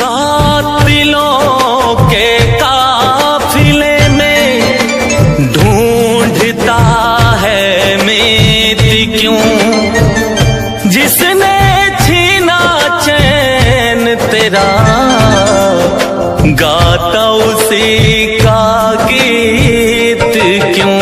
कातिलों के काफिले में ढूंढता है मेरी क्यों, जिसने छीना चैन तेरा गाता उसी का गीत क्यों।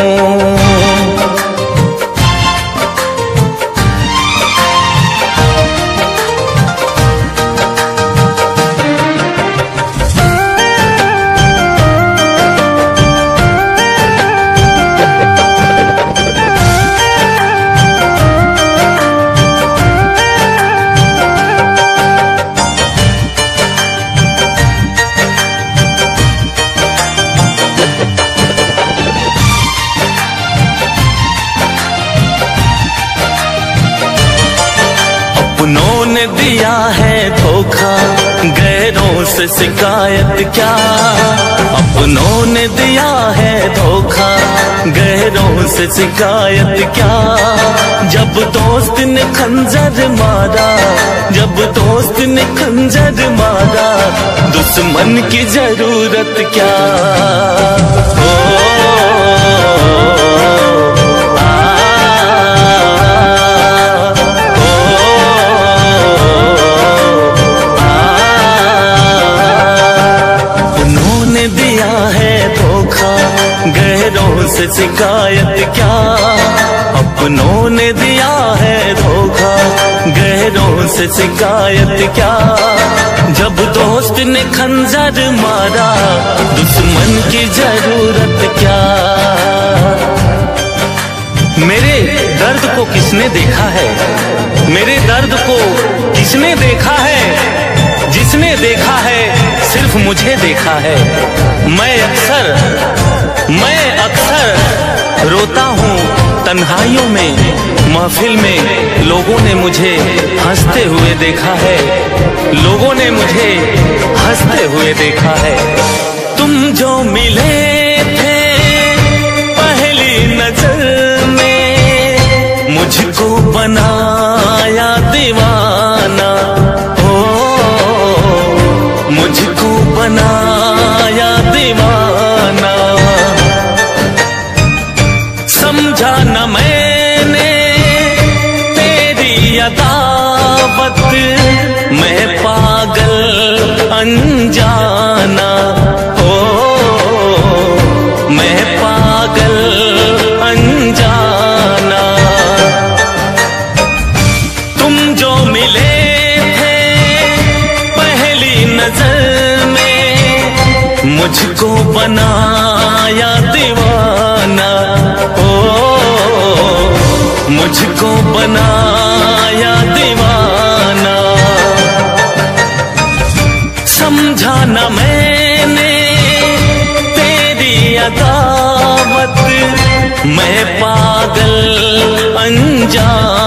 अपनों ने दिया है धोखा, गैरों से शिकायत क्या। अपनों ने दिया है धोखा, गैरों से शिकायत क्या। जब दोस्त ने खंजर मारा, जब दोस्त ने खंजर मारा, दुश्मन की जरूरत क्या। गैरों से शिकायत क्या, अपनों ने दिया है धोखा, गैरों से शिकायत क्या। जब दोस्त ने खंजर मारा, दुश्मन की जरूरत क्या। मेरे दर्द को किसने देखा है, मेरे दर्द को किसने देखा है। जिसने देखा है सिर्फ मुझे देखा है। मैं अक्सर रोता हूँ तन्हाइयों में, महफिल में लोगों ने मुझे हंसते हुए देखा है, लोगों ने मुझे हंसते हुए देखा है। तुम जो मिले थे पहली नजर में, मुझको बनाया दीवाना, ओ मुझको बनाया दीवाना। समझा न मैंने तेरी अदावत, मैं पागल अनजाना, ओ मैं पागल अनजाना। तुम जो मिले थे पहली नजर में, मुझको बनाया दीवाना, मुझको बनाया दीवाना। समझा न मैंने तेरी अदावत, मैं पागल अनजान।